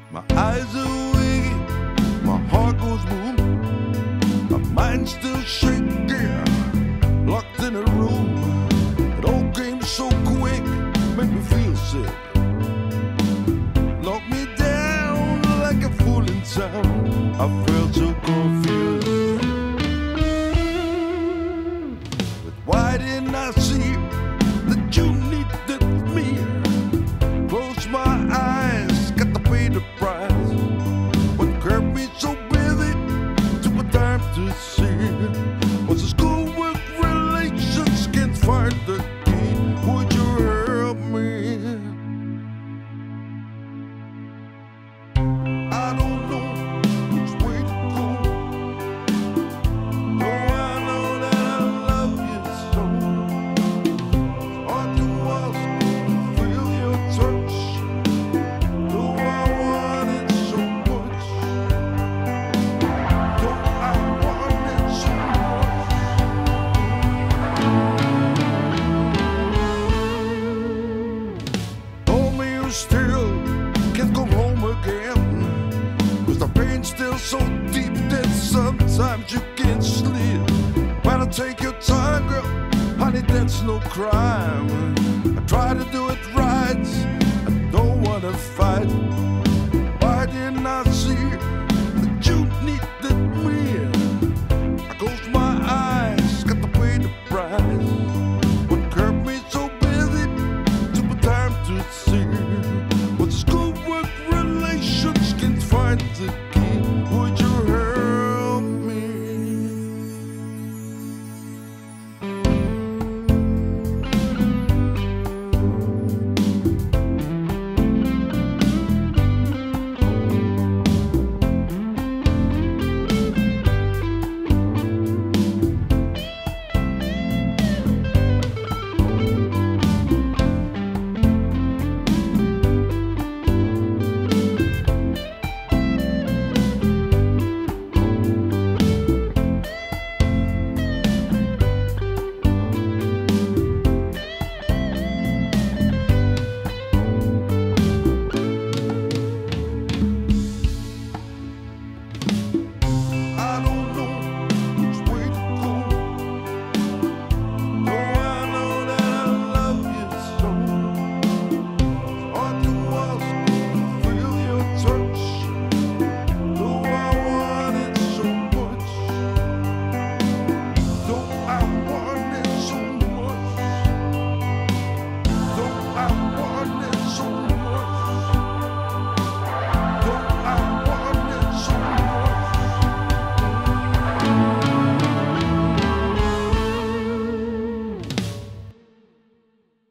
My eyes are weak, my heart goes boom, my mind's still shaking, locked in a room. It all came so quick, made me feel sick, knocked me down like a fool in town. I felt so confused, but why didn't I see that you needed me? Close my eyes, got to pay the price. What kept me so busy, took my time to see. Was the schoolwork relations, can't find the key. Would you help me? I don't know which way to go. Though I know that I love you so. Hard to ask to feel your touch. Though I want it so much. Though I want it so much. Told me you still can't come home again, 'cause the pain's still so deep that sometimes you can't sleep. Better take your time, girl, honey, that's no crime. I try to do it right,